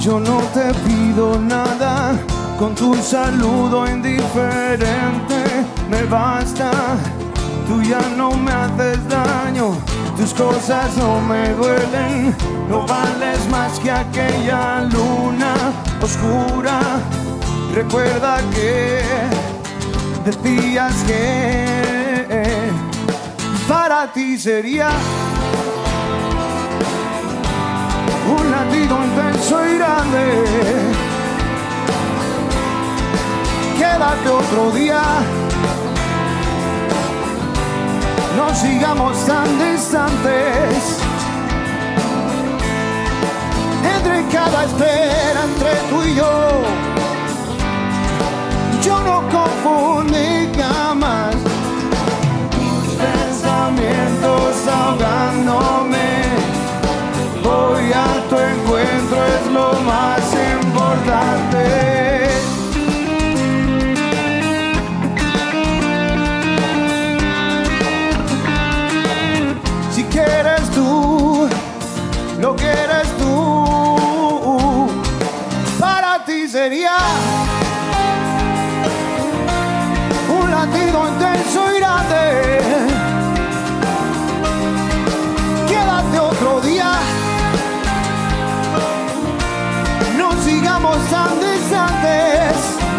Yo no te pido nada, con tu saludo indiferente me basta. Tú ya no me haces daño, tus cosas no me duelen. No vales más que aquella luna oscura. Recuerda que decías que para ti sería un latido intenso y grande. Quédate otro día, no sigamos tan distantes. Entre cada espera, entre tú y yo no confundí jamás. Tus pensamientos ahogándome, voy a tu encuentro, es lo más importante. Si quieres tú, lo quieres tú, para ti sería un latido intenso y grande. Quédate otro día, no sigamos tan distantes.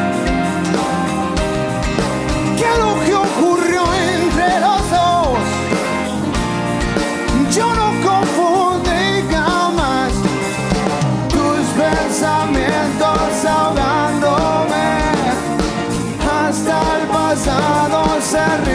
¿Qué es lo que ocurrió entre los dos? Yo no confundí jamás. Tus pensamientos ahogándome, hasta el pasado se